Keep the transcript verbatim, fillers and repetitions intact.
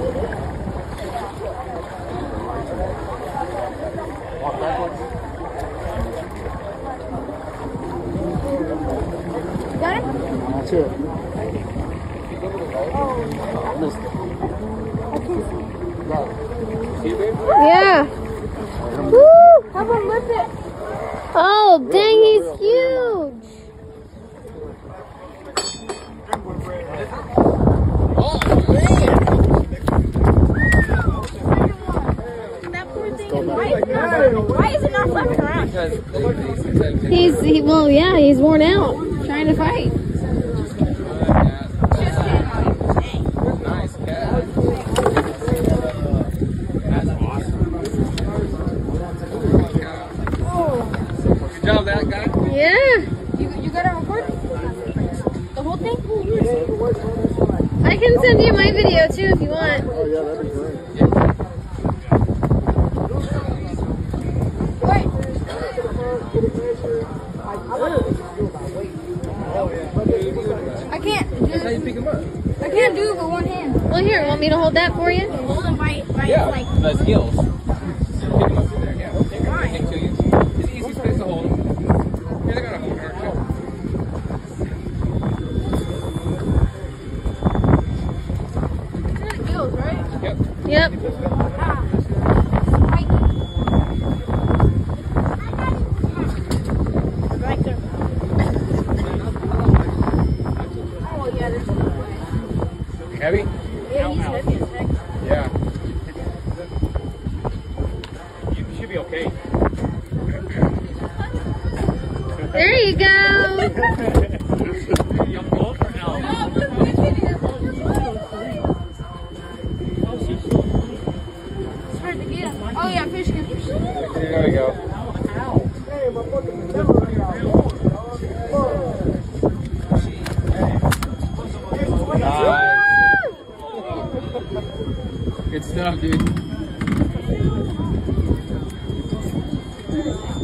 Walk backwards. Got it? That's it. Oh. Missed it. Got it. See it, babe? Yeah. Woo! Have him lift it. Oh, dang, he's huge. Oh, man! That poor thing is right now. Why is it not flapping around? He's, he, well, yeah, he's worn out trying to fight. nice cat. That's awesome. Good job, that guy. Yeah. You, you got to record the whole thing? I can send you my video too if you want. Oh, yeah, that'd be great. Wait. I can't do That's how you pick him up. I can't do it with one hand. Well, here, want me to hold that for you? Hold him by, by Yeah, like. that's heels. Pick him up through there, yeah. Take it, take two you. It's an easy space to hold him. Here, they got a hold her. It's gills, right? Yep. Yep. Ah. Right. Right there. Oh yeah, there's no way. Heavy? Yeah, he's heavy as heck. Yeah. You should be okay. There you go. You have both or no? It's hard to get. Oh yeah, fish can. There we go. Nice. Good stuff, dude.